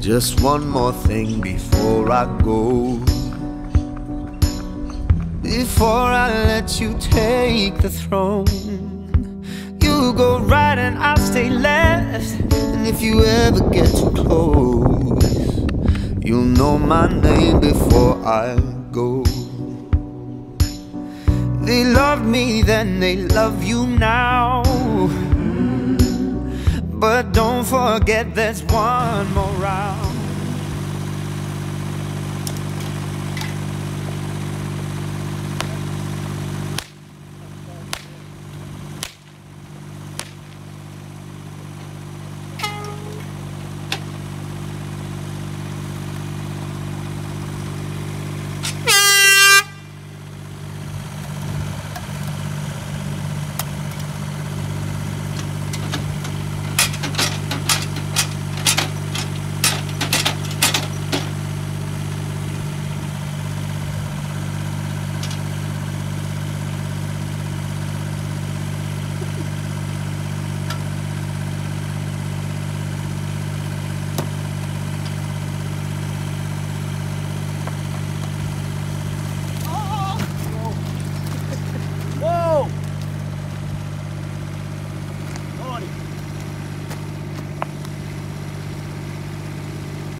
Just one more thing before I go. Before I let you take the throne, you go right and I'll stay left. And if you ever get too close, you'll know my name before I go. They loved me then, they love you now, but don't forget there's one more round.